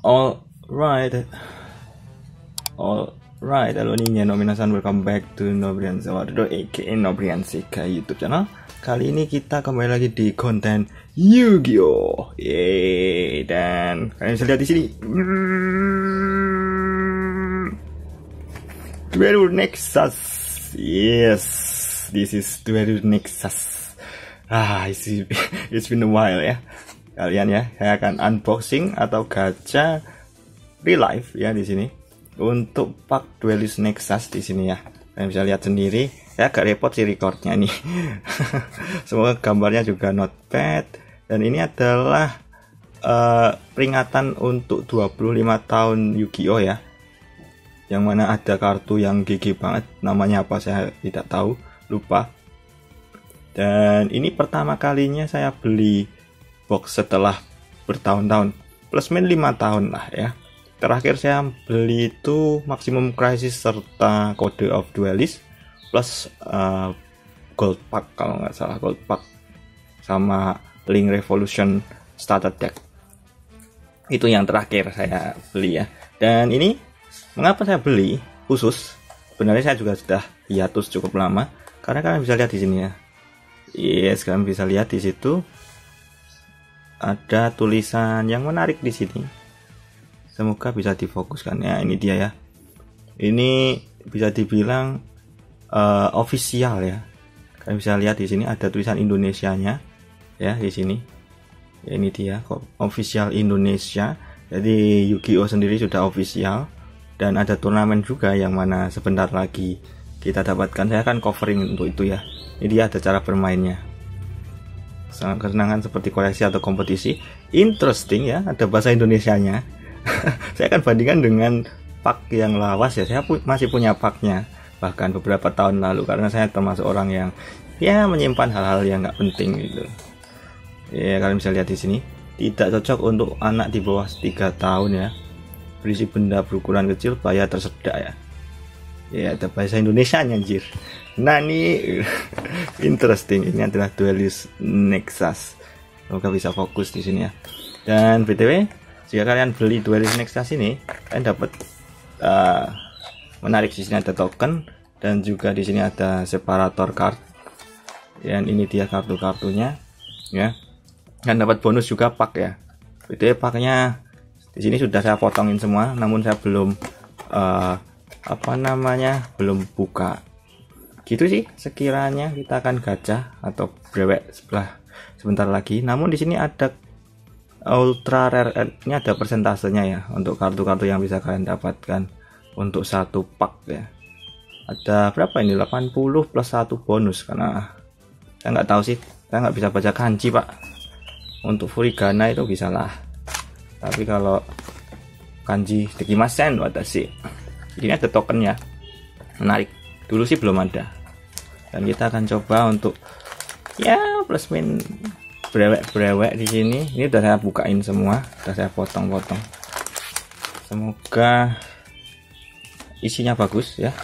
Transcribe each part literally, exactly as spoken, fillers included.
Alright, alright, halo nih nominasan, welcome back to Nobrian Sawardo aka Nobrian Sega YouTube channel. Kali ini kita kembali lagi di konten Yu-Gi-Oh! Yeay, dan kalian bisa lihat di sini. Duel Nexus. Yes, this is Duel Nexus. Ah, it's, it's been a while ya. Kalian ya, saya akan unboxing atau gacha real life ya di sini untuk pak Duelist Nexus di sini ya. Kalian bisa lihat sendiri. Saya agak repot sih recordnya nih. Semoga gambarnya juga not bad. Dan ini adalah uh, peringatan untuk dua puluh lima tahun Yu-Gi-Oh ya. Yang mana ada kartu yang G G banget. Namanya apa saya tidak tahu, lupa. Dan ini pertama kalinya saya beli box setelah bertahun-tahun, plus min lima tahun lah ya. Terakhir saya beli itu Maximum Crisis serta Code of Duelist plus uh, Gold Pack kalau nggak salah, Gold Pack sama Link Revolution Starter Deck. Itu yang terakhir saya beli ya. Dan ini mengapa saya beli khusus? Sebenarnya saya juga sudah hiatus cukup lama karena kalian bisa lihat di sini ya. Yes, kalian bisa lihat di situ ada tulisan yang menarik di sini. Semoga bisa difokuskan ya. Ini dia ya. Ini bisa dibilang uh, official ya. Kalian bisa lihat di sini ada tulisan Indonesianya ya di sini. Ya, ini dia official Indonesia. Jadi Yu-Gi-Oh sendiri sudah official dan ada turnamen juga yang mana sebentar lagi kita dapatkan. Saya akan covering untuk itu ya. Ini dia ada cara bermainnya. Kesenangan seperti koleksi atau kompetisi. Interesting ya, ada bahasa Indonesianya. Saya akan bandingkan dengan pak yang lawas ya. Saya pu masih punya paknya bahkan beberapa tahun lalu karena saya termasuk orang yang ya menyimpan hal-hal yang nggak penting gitu. Ya kalian bisa lihat di sini, tidak cocok untuk anak di bawah tiga tahun ya. Berisi benda berukuran kecil, bahaya tersedak ya. Ya ada bahasa Indonesianya anjir. Nah ini interesting, ini adalah Duelist Nexus. Semoga bisa fokus di sini ya. Dan B T W, jika kalian beli Duelist Nexus ini, kalian dapat uh, menarik. Di sini ada token dan juga di sini ada separator card. Dan ini dia kartu-kartunya ya. Dan dapat bonus juga pak ya. B T W paknya di sini sudah saya potongin semua, namun saya belum uh, apa namanya belum buka. Gitu sih sekiranya kita akan gacha atau brewek sebelah sebentar lagi. Namun di sini ada ultra rare, ini ada persentasenya ya untuk kartu-kartu yang bisa kalian dapatkan untuk satu pak ya. Ada berapa ini, delapan puluh plus satu bonus karena saya nggak tahu sih, saya nggak bisa baca kanji pak. Untuk furigana itu bisa lah, tapi kalau kanji dekimasen watashi. Ini ada tokennya, menarik. Dulu sih belum ada. Dan kita akan coba untuk ya plus min brewek-brewek di sini. Ini udah saya bukain semua, udah saya potong-potong. Semoga isinya bagus ya.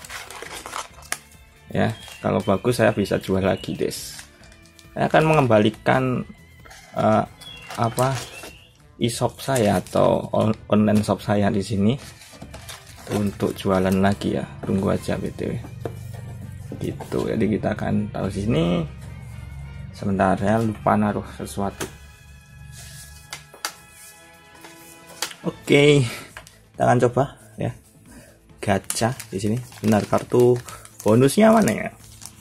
Ya, kalau bagus saya bisa jual lagi, des. Saya akan mengembalikan uh, apa e-shop saya atau online shop saya di sini untuk jualan lagi ya. Tunggu aja B T W gitu. Jadi kita akan taruh sini sebentar, saya lupa naruh sesuatu. Oke, kita akan coba ya gacha di sini. Benar, kartu bonusnya mana ya?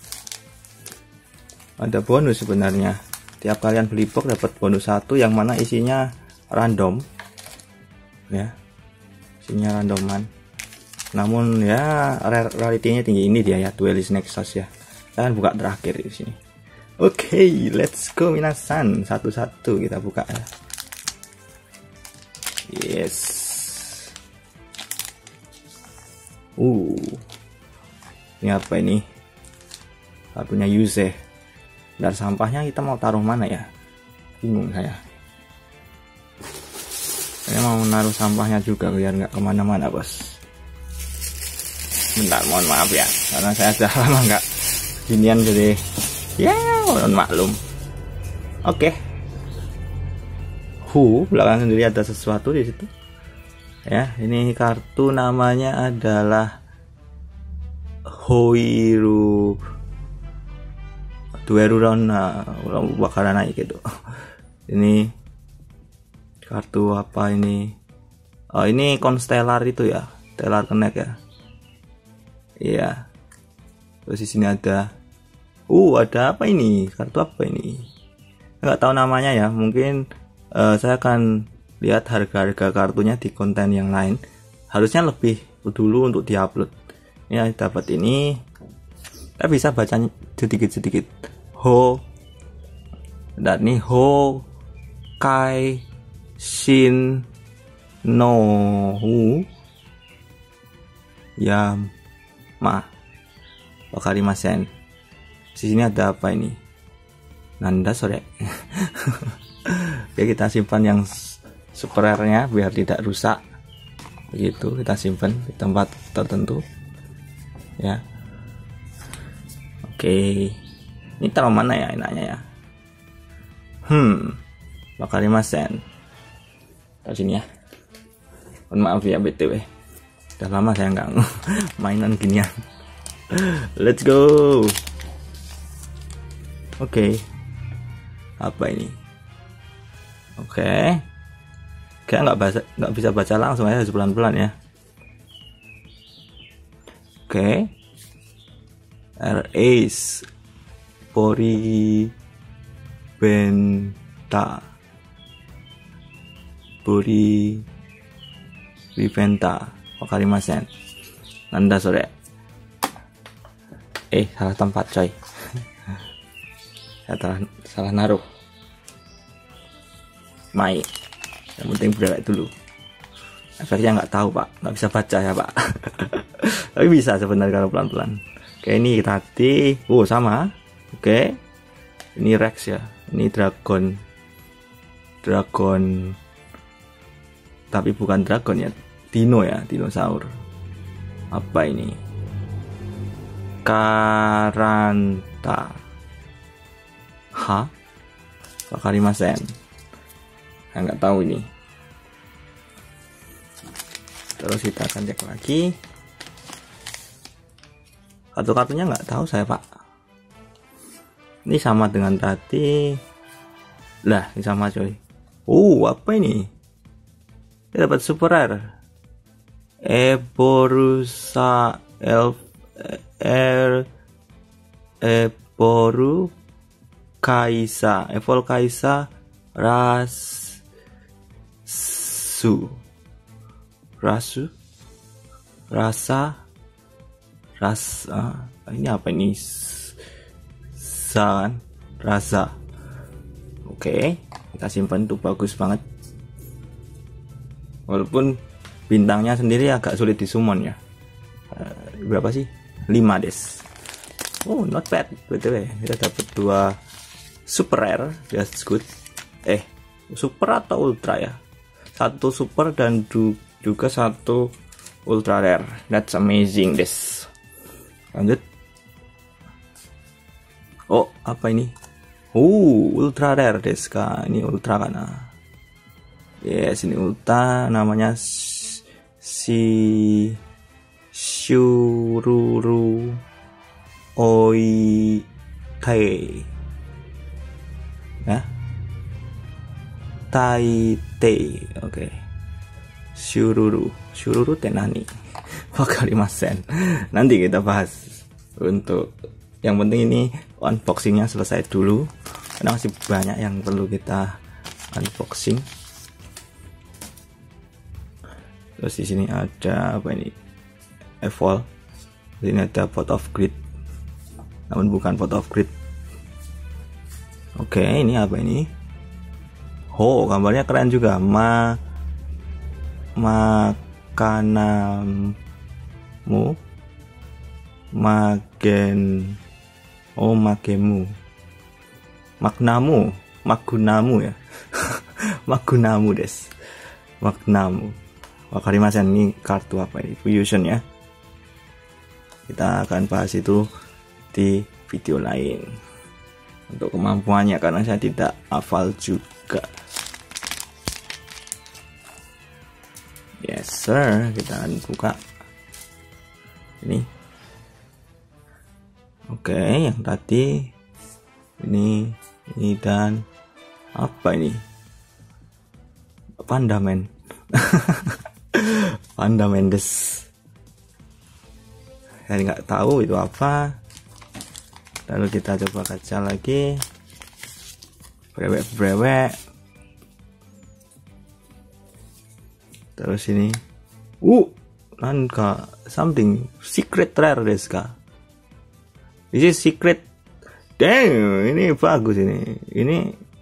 Ada bonus sebenarnya. Tiap kalian beli box dapat bonus satu yang mana isinya random ya, isinya randoman. Namun ya rarity-nya tinggi. Ini dia ya Duelist Nexus ya. Kita akan buka terakhir di sini. Oke, okay, let's go minasan. Satu-satu kita buka ya. Yes. Uh. Ini apa ini? Kartunya Yuse. Dan sampahnya kita mau taruh mana ya? Bingung saya. Saya mau naruh sampahnya juga biar nggak kemana-mana bos. Bentar, mohon maaf ya karena saya sudah lama nggak ginian, jadi ya mohon maklum. Oke, Hu belakang sendiri ada sesuatu di situ. Ya, ini kartu namanya adalah Hoiru Duerurona, bakalan naik gitu. Ini kartu apa ini? Oh, ini Constellar itu ya, Stellar Connect ya. Iya. Terus di sini ada, uh, ada apa ini? Kartu apa ini? Nggak tahu namanya ya. Mungkin uh, saya akan lihat harga-harga kartunya di konten yang lain. Harusnya lebih dulu untuk diupload. Ya, dapat ini. Kita bisa baca sedikit-sedikit. Ho, dan ini Ho Kai Shin no Hu Yama wakarimasen. Di sini ada apa ini? Nanda sore. Ya, kita simpan yang super rare-nya biar tidak rusak. Begitu kita simpan di tempat tertentu. Ya. Oke. Ini taruh mana ya enaknya ya? Hmm, wakarimasen. Taruh sini ya. Mohon maaf ya B T W. Udah lama saya nggak mainan ginian. Let's go. Oke. Okay. Apa ini? Oke. Okay. Kayak nggak baca, nggak bisa baca langsung aja, harus pelan-pelan ya. Oke. Okay. R Ace Pori Benta Pori Riventa wakarimasen. Nanda sore. Eh, salah tempat coy. Saya salah, salah naruh. Mai. Yang penting bergerak dulu. Efeknya nggak tahu pak, nggak bisa baca ya pak. Tapi bisa sebenarnya kalau pelan-pelan. Oke, ini tadi, oh sama. Oke, ini Rex ya, ini dragon, dragon, tapi bukan dragon ya, dino ya, dinosaur. Apa ini? Karanta. Hah? Wakarimasen. Saya nggak tahu ini. Terus kita akan cek lagi. Kartu-kartunya nggak tahu saya pak. Ini sama dengan tadi. Lah, ini sama coy. Oh, apa ini? Kita dapat super rare. Eborusa Elf Er Eboru Kaisa Evol Kaisa Rasu Rasu Rasa Rasa. Ini apa ini? San rasa. Oke, kita simpan, tuh bagus banget. Walaupun bintangnya sendiri agak sulit disummon ya. Uh, berapa sih? lima des. Oh, not bad. Betul ya. Kita dapat dua super rare, that's good. Eh, super atau ultra ya? Satu super dan juga satu ultra rare. That's amazing des. Lanjut. Oh, apa ini? Oh, ultra rare deska. Ini ultra kana. Yes, ini ultra, namanya si Shururu Oi Tai. Ya. Tai Te. Oke. Okay. Shururu, Shururu Tenani. Wakarimasen. Nanti kita bahas. Untuk yang penting ini unboxingnya selesai dulu, karena masih banyak yang perlu kita unboxing. Terus di sini ada apa ini? Evol. Di sini ada Pot of Greed, namun bukan Pot of Greed. Oke, ini apa ini? Oh, gambarnya keren juga. Ma makananmu magen. Oh, magemu, magnamu, magunamu ya. Magunamu des, magnamu. Wakarimasen. Ini kartu apa ini? Fusion ya. Kita akan bahas itu di video lain untuk kemampuannya, karena saya tidak hafal juga. Yes sir, kita akan buka ini. Oke, yang tadi ini ini dan apa ini? Pandamen. Pandamendes. Saya nggak tahu itu apa. Lalu kita coba kaca lagi. Brewek-brewek. Terus ini. Uh, nanka something secret rare desu ka? This is secret. Damn, ini bagus ini. Ini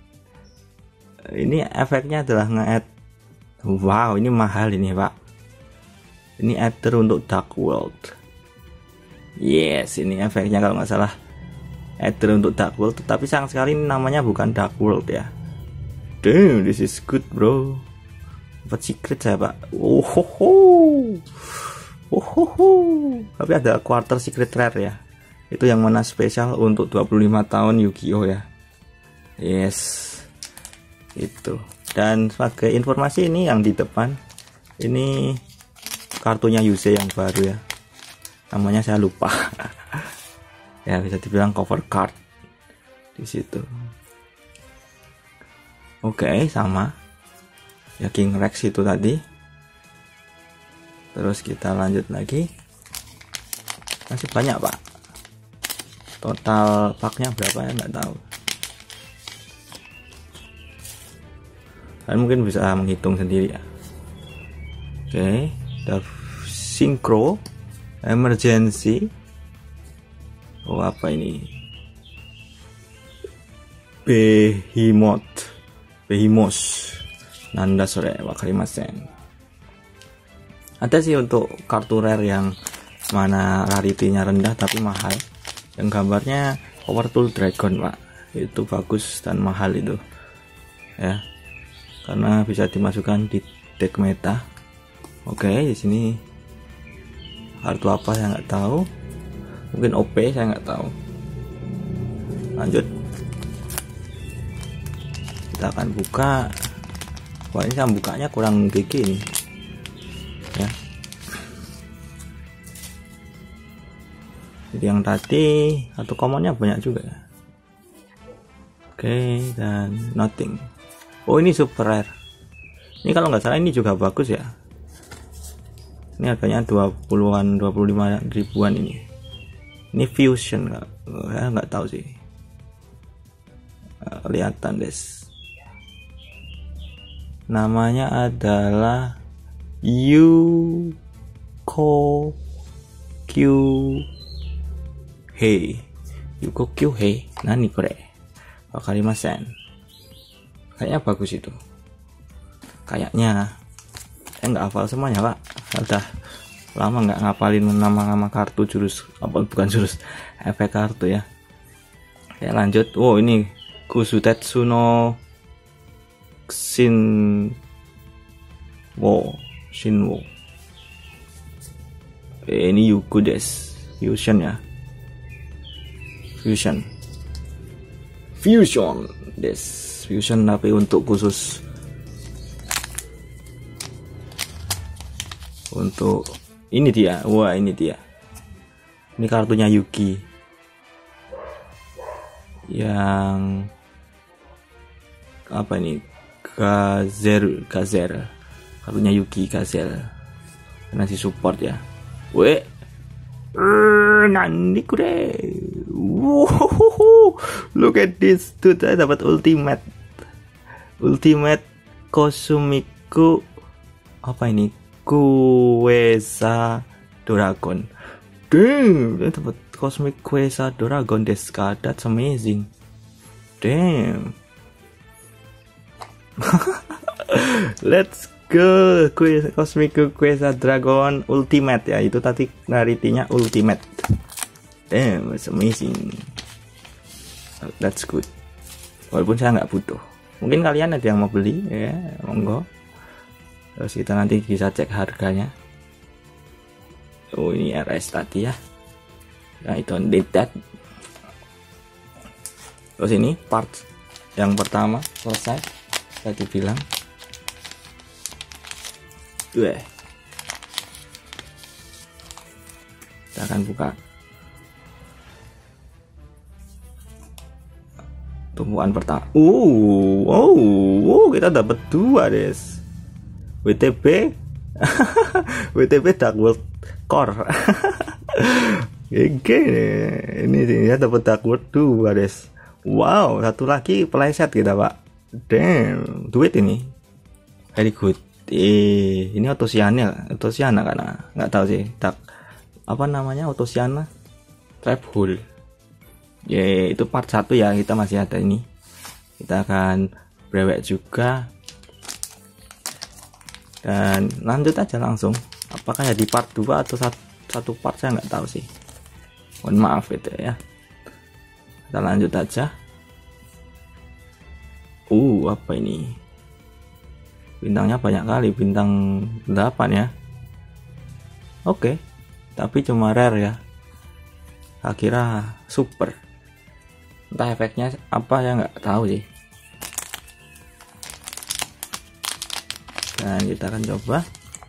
ini efeknya adalah nge-add. Wow, ini mahal ini, Pak. Ini adder untuk Dark World. Yes, ini efeknya kalau nggak salah adder untuk Dark World, tapi sayang sekali ini namanya bukan Dark World ya. Damn, this is good, bro. Dapat secret saya, Pak. Oh ho ho. Oh ho ho. Tapi ada quarter secret rare ya. Itu yang mana spesial untuk dua puluh lima tahun Yu-Gi-Oh ya. Yes. Itu. Dan sebagai informasi ini yang di depan ini kartunya Yuse yang baru ya. Namanya saya lupa. Ya bisa dibilang cover card di situ. Oke, sama. Ya King Rex itu tadi. Terus kita lanjut lagi. Masih banyak, Pak. Total paknya berapa ya nggak tahu. Kalian mungkin bisa menghitung sendiri ya. Oke, the Synchro Emergency. Oh apa ini? Behemoth, Behemoth. Nanda sore wakarimasen. Ada sih untuk kartu rare yang mana rarity-nya rendah tapi mahal. Yang gambarnya Powerful Dragon, Pak. Itu bagus dan mahal itu. Ya. Karena bisa dimasukkan di deck meta. Oke, di sini kartu apa saya nggak tahu. Mungkin O P saya nggak tahu. Lanjut. Kita akan buka. Wah, ini saya bukanya kurang gigi ini. Ya. Jadi yang tadi satu commonnya banyak juga ya. Oke, dan nothing. Oh ini super rare. Ini kalau nggak salah ini juga bagus ya. Ini harganya dua puluhan, dua puluh lima ribuan ini. Ini fusion nggak? Saya nggak tahu sih. Kelihatan des. Namanya adalah Yuko Q Hei. Yuko Q Hei. Nani kore? Wakarimasen. Kayaknya bagus itu. Kayaknya saya nggak hafal semuanya, Pak. Udah lama nggak ngapalin nama-nama kartu jurus apa bukan jurus efek kartu ya. Ya lanjut. Oh ini Kusutetsu no Shin Wo Shinwo. Eh, ini Yuku des. Fusion ya. Fusion. Fusion des. Fusion tapi untuk khusus untuk ini dia. Wah ini dia. Ini kartunya Yuki yang apa ini? Gazer Gazer. Kartunya Yuki Gazer. Nasi support ya. Weh. Nani kure. Wow. Look at this dude. Saya dapat ultimate. Ultimate Kosumiku apa ini? Kuesa Dragon. Damn, dia dapat Cosmic Kuesa Dragon deska. That's amazing. Damn. Let's go. Cosmic Kuesa Dragon Ultimate ya. Itu tadi rarity-nya Ultimate. Damn, it's amazing. That's good. Walaupun saya nggak butuh. Mungkin kalian ada yang mau beli ya, monggo. Terus kita nanti bisa cek harganya. Oh ini R S tadi ya. Nah itu need that. Terus ini part yang pertama selesai. Tadi bilang. Tuh, kita akan buka tumpuan pertama. Uh, wow, wow, kita dapat dua des. W T B, W T B Dark World Core. Oke, ini dia dapat Dark World dua des. Wow, satu lagi playset kita pak. Damn, duit ini. Very good. Eh, ini Otosiana, Otosiana karena nggak tahu sih. Dark apa namanya Otosiana Trap Hole. Ya itu part satu ya, kita masih ada ini. Kita akan brewek juga. Dan lanjut aja langsung. Apakah ya di part dua atau satu, satu part saya nggak tahu sih. Mohon maaf itu ya. Kita lanjut aja. Uh, apa ini? Bintangnya banyak kali, bintang delapan ya. Oke. Tapi cuma rare ya. Tak kira super. Entah efeknya apa ya nggak tahu sih. Dan kita akan coba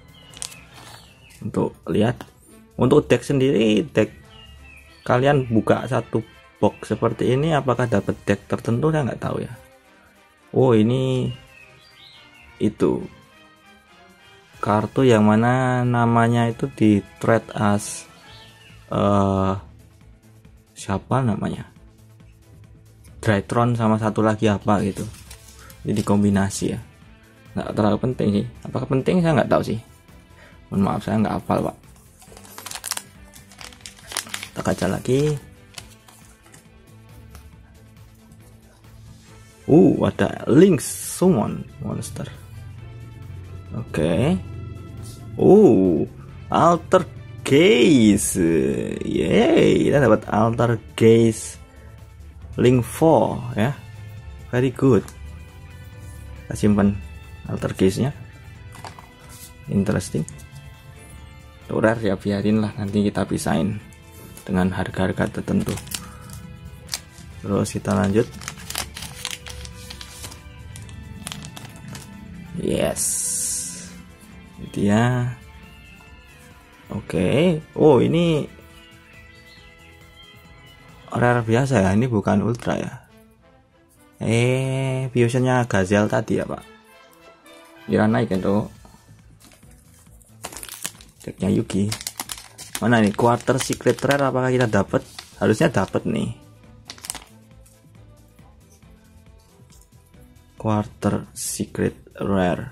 untuk lihat. Untuk deck sendiri, deck kalian buka satu box seperti ini, apakah dapat deck tertentu saya nggak tahu ya. Oh ini itu kartu yang mana namanya itu di trade as uh, siapa namanya, Drytron sama satu lagi apa gitu, jadi kombinasi ya. Nggak terlalu penting sih. Apakah penting saya nggak tahu sih. Mohon maaf saya nggak hafal pak. Kita kaca lagi. Uh ada Link Summon Monster. Oke. Okay. Uh Alter Gaze. Yeay, kita dapat Alter Gaze Link empat ya. Very good. Kita simpan Alter Gaze nya. Interesting. Rare ya, biarin lah, nanti kita pisahin dengan harga-harga tertentu. Terus kita lanjut. Yes, dia. Oke. Okay. Oh ini rare biasa ya, ini bukan ultra ya. Eh fusionnya Gazelle tadi ya pak. Kira naik itu decknya Yugi. Mana nih quarter secret rare, apakah kita dapat? Harusnya dapat nih. Quarter secret rare.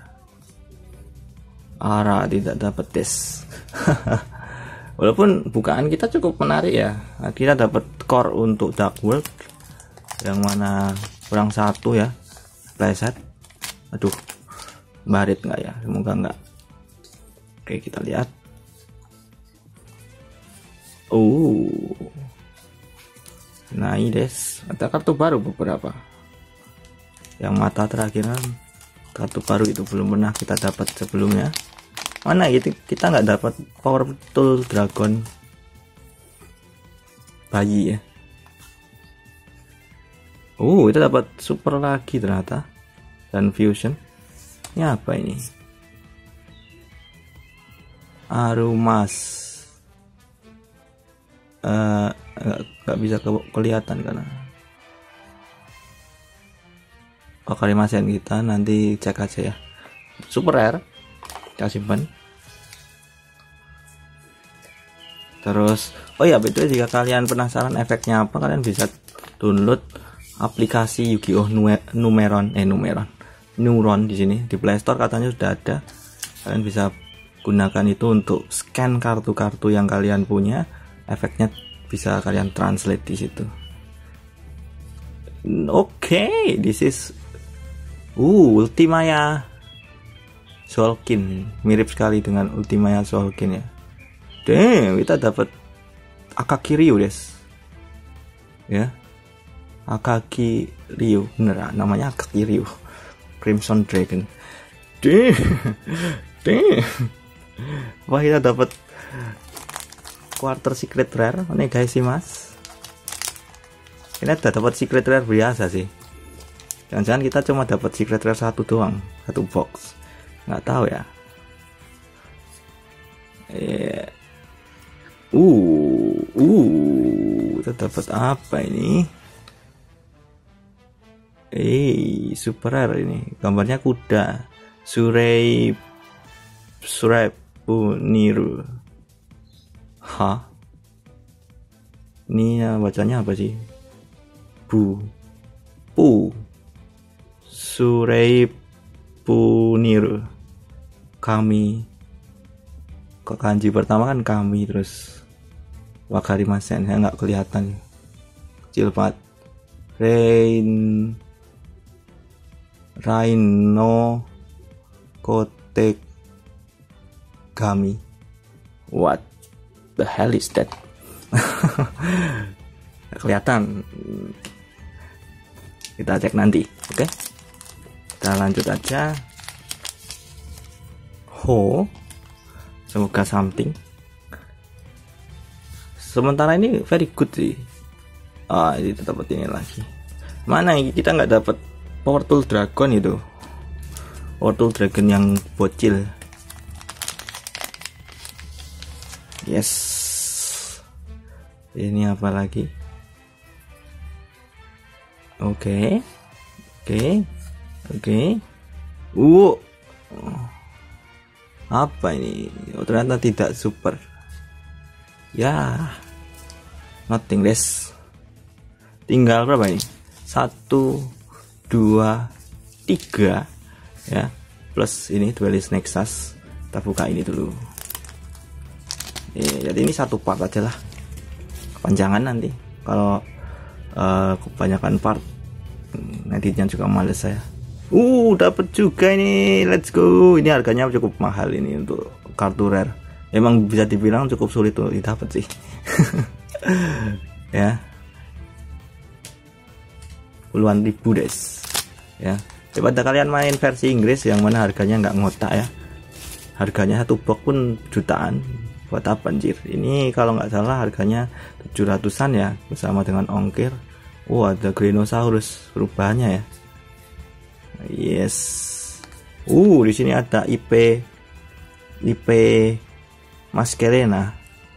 Ara tidak dapat tes. Walaupun bukaan kita cukup menarik ya. Kita dapat core untuk Dark World yang mana kurang satu ya. Playset. Aduh, barit nggak ya? Semoga nggak. Oke, kita lihat. Oh, nah ini des. Ada kartu baru beberapa. Yang mata terakhiran kartu baru itu belum pernah kita dapat sebelumnya. Mana itu kita nggak dapat Powerful Dragon bayi ya. Oh kita dapat super lagi ternyata, dan fusion. Ini apa ini? Arumas. Uh, nggak bisa ke kelihatan karena oh kalimasen kita, nanti cek aja ya. Super rare, kita simpan. Terus oh ya betul, jika kalian penasaran efeknya apa, kalian bisa download aplikasi Yu-Gi-Oh Numeron eh Numeron Neuron di sini di Play Store, katanya sudah ada. Kalian bisa gunakan itu untuk scan kartu-kartu yang kalian punya, efeknya bisa kalian translate di situ. Oke, okay, this is uh Ultimaya Solkin, mirip sekali dengan Ultimaya Solkin ya. Damn, kita dapat Akagi Ryu des. Ya. Akagi Ryu, bener namanya Akagi Ryu. Crimson Dragon. Damn. Damn. Wah, kita dapat quarter secret rare. Ini guys sih mas. Ini udah dapat secret rare biasa sih. Jangan-jangan kita cuma dapat secret rare satu doang, satu box. Nggak tahu ya. Yeah. Uh, uh, kita dapat apa ini? Eh, super rare ini. Gambarnya kuda. Surei Surei Puniru. Hah? Ini ya, bacanya apa sih? Bu. Pu. Surei Puniru. Kami. Kok kanji pertama kan kami, terus wakarimasen, saya nggak kelihatan, kecil banget. Rain Rhino Kote Kami. What the hell is that? Nggak kelihatan. Kita cek nanti. Oke, okay? Kita lanjut aja. Ho, semoga something. Sementara ini very good sih. Ah, ini dapat ini lagi. Mana ini kita nggak dapat Power Tool Dragon itu. Power Tool Dragon yang bocil. Yes. Ini apa lagi? Oke. Oke. Oke. Uh. Apa ini? Oh, ternyata tidak super. Ya. Nothing less. Tinggal berapa ini? Satu, dua, tiga, ya. Plus ini Duelist Nexus. Kita buka ini dulu. Eh, jadi ini satu part aja lah. Kepanjangan nanti. Kalau uh, kebanyakan part, nantinya juga males saya. Uh, dapat juga ini. Let's go. Ini harganya cukup mahal ini untuk kartu rare. Emang bisa dibilang cukup sulit untuk didapat sih. Ya. Puluhan ribu des. Ya. Daripada kalian main versi Inggris yang mana harganya nggak ngotak ya. Harganya satu box pun jutaan. Buat apa anjir? Ini kalau nggak salah harganya tujuh ratusan ya, bersama dengan ongkir. Oh, ada Grenosaurus perubahannya ya. Yes. Uh, di sini ada I P I P Masquerena.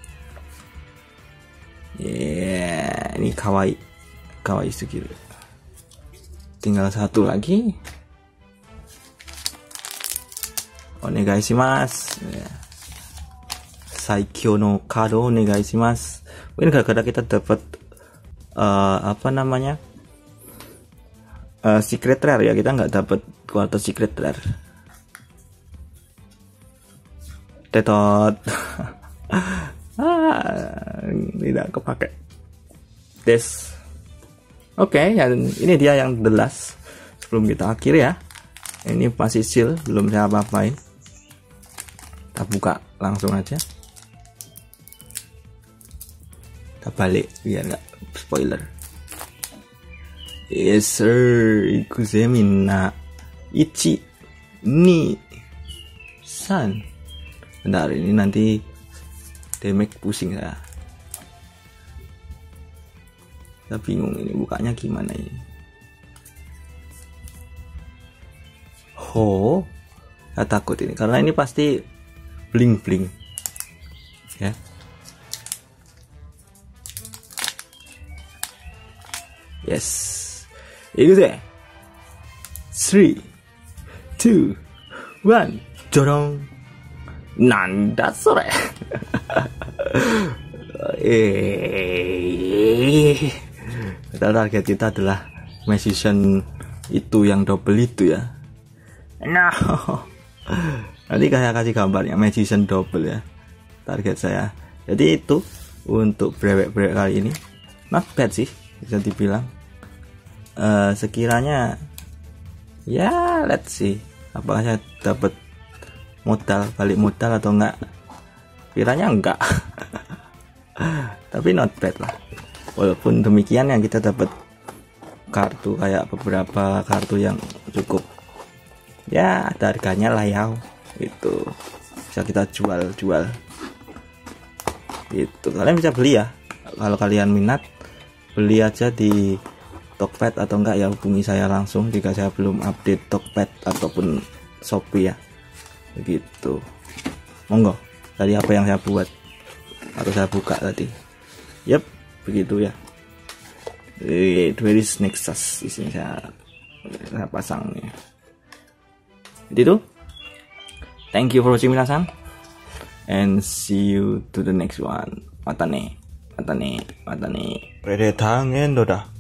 Yeah, ini kawaii. Kawaii sekali. Tinggal satu lagi. Onegaishimasu. Yeah. Saikyo no kado onegaishimasu. Ini gara-gara kita dapat uh, apa namanya? Uh, secret rare ya, kita nggak dapat quarter secret rare. Tetot. Ah, tidak kepake. Des. Oke, okay, ya, ini dia yang the last. Sebelum kita akhir ya. Ini masih seal, belum saya apa-apain. Kita buka langsung aja. Kita balik biar nggak spoiler. Yes sir, ikuzemi na ichi ni san. Bentar, ini nanti damage pusing saya. Saya bingung ini bukanya gimana ini. Ho, saya takut ini karena ini pasti bling bling. Ya. Yes. Itu deh. three, two, one, jorong. Nanda sore. eh, target kita adalah magician itu yang double itu ya. Nah, nanti saya kasih gambarnya magician double ya. Target saya. Jadi itu untuk brewek-brewek kali ini. Not bad sih, bisa dibilang. Uh, sekiranya ya let's see apakah saya dapat modal balik modal atau enggak. Kiranya enggak. Tapi not bad lah. Walaupun demikian yang kita dapat kartu kayak beberapa kartu yang cukup ya ada harganya lah ya, itu bisa kita jual-jual itu. Kalian bisa beli ya kalau kalian minat, beli aja di Tokped atau enggak ya hubungi saya langsung jika saya belum update Tokped ataupun Shopee ya, begitu. Monggo tadi apa yang saya buat atau saya buka tadi. Yep, begitu ya. Where is Nexus? Di sini saya, saya pasang nih. Jadi itu. Thank you for watching minasan, and see you to the next one. Matane, matane, matane. Pede tangen doda.